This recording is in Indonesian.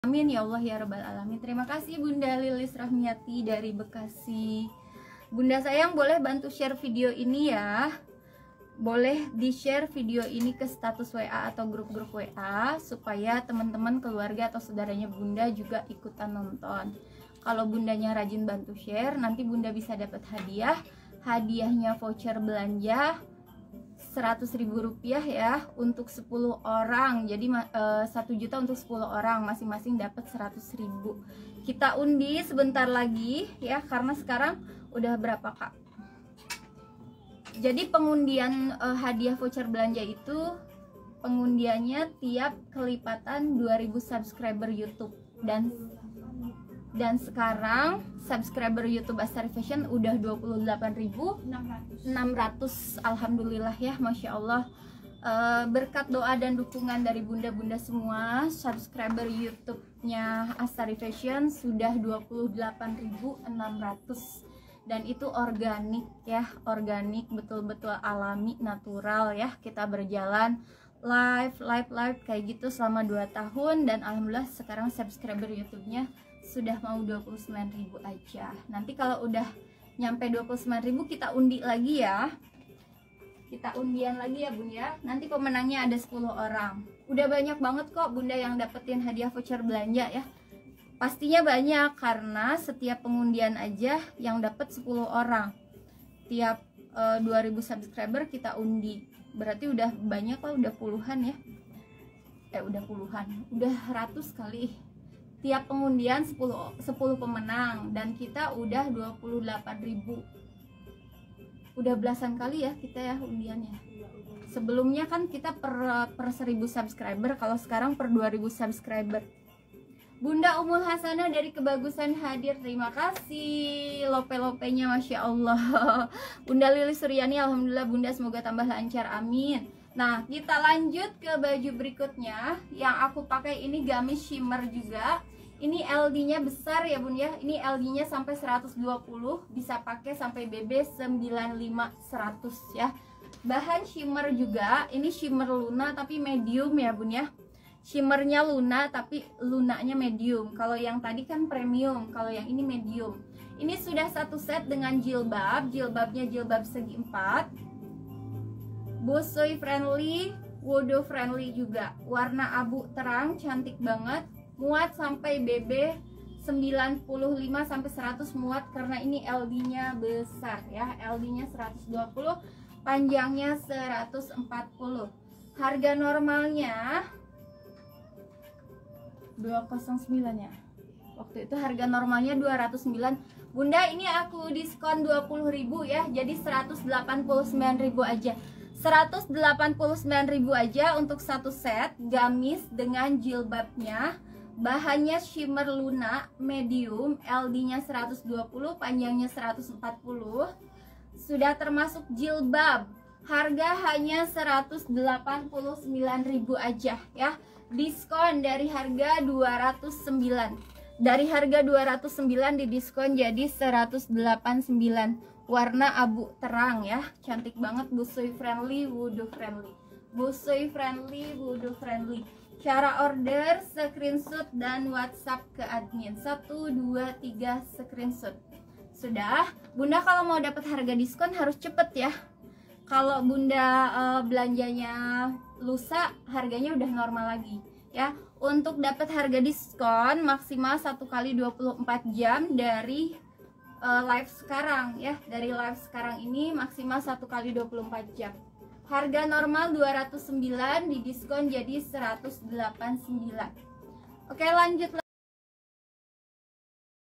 Amin ya Allah ya Rabbal Alamin. Terima kasih Bunda Lilis Rahmiati dari Bekasi. Bunda sayang, boleh bantu share video ini ya. Boleh di-share video ini ke status WA atau grup-grup WA supaya teman-teman, keluarga atau saudaranya Bunda juga ikutan nonton. Kalau bundanya rajin bantu share, nanti Bunda bisa dapat hadiah. Hadiahnya voucher belanja 100.000 rupiah ya untuk 10 orang. Jadi 1 juta untuk 10 orang, masing-masing dapat 100.000. Kita undi sebentar lagi ya, karena sekarang udah berapa Kak? Jadi pengundian hadiah voucher belanja itu pengundiannya tiap kelipatan 2000 subscriber YouTube, dan sekarang subscriber YouTube Astari Fashion udah 28.600. Alhamdulillah ya, Masya Allah. Berkat doa dan dukungan dari bunda-bunda semua, subscriber YouTube-nya Astari Fashion sudah 28.600, dan itu organik ya, organik, betul-betul alami, natural ya. Kita berjalan live kayak gitu selama 2 tahun, dan alhamdulillah sekarang subscriber YouTube-nya sudah mau 29.000 aja. Nanti kalau udah nyampe 29.000 kita undi lagi ya. Kita undian lagi ya Bun ya. Nanti pemenangnya ada 10 orang. Udah banyak banget kok Bunda yang dapetin hadiah voucher belanja ya. Pastinya banyak, karena setiap pengundian aja yang dapat 10 orang. Tiap 2000 subscriber kita undi. Berarti udah banyak lah, udah puluhan ya. Udah puluhan, udah ratus kali. Tiap pengundian 10 pemenang, dan kita udah 28.000. Udah belasan kali ya kita ya undiannya. Sebelumnya kan kita per 1000 subscriber, kalau sekarang per 2000 subscriber. Bunda Umul Hasanah dari Kebagusan hadir, terima kasih. Lope-lopenya Masya Allah. Bunda Lili Suryani, alhamdulillah Bunda, semoga tambah lancar, amin. Nah, kita lanjut ke baju berikutnya. Yang aku pakai ini gamis shimmer juga. Ini LD-nya besar ya Bun ya. Ini LD-nya sampai 120, bisa pakai sampai BB 95-100 ya. Bahan shimmer juga. Ini shimmer Luna tapi medium ya Bun ya. Shimmernya Luna tapi lunanya medium. Kalau yang tadi kan premium, kalau yang ini medium. Ini sudah satu set dengan jilbab. Jilbabnya jilbab segi 4. Bosoy friendly, wudu friendly juga. Warna abu terang, cantik banget. Muat sampai BB 95 sampai 100 muat, karena ini LD-nya besar ya. LD-nya 120, panjangnya 140. Harga normalnya 209 ya. Waktu itu harga normalnya 209. Bunda, ini aku diskon 20.000 ya. Jadi 189.000 aja. 189.000 aja untuk satu set gamis dengan jilbabnya. Bahannya shimmer Luna medium, LD-nya 120, panjangnya 140. Sudah termasuk jilbab. Harga hanya 189.000 aja ya. Diskon dari harga 209. Dari harga 209 didiskon jadi 189. Warna abu terang ya. Cantik banget, busui friendly, wudu friendly. Busui friendly, wudu friendly. Cara order, screenshot dan WhatsApp ke admin. 1, 2, 3 screenshot. Sudah. Bunda kalau mau dapat harga diskon harus cepet ya. Kalau Bunda belanjanya lusa, harganya udah normal lagi ya. Untuk dapat harga diskon maksimal 1 kali 24 jam dari live sekarang ya. Dari live sekarang ini maksimal 1 kali 24 jam. Harga normal 209, didiskon jadi 189. Oke, lanjut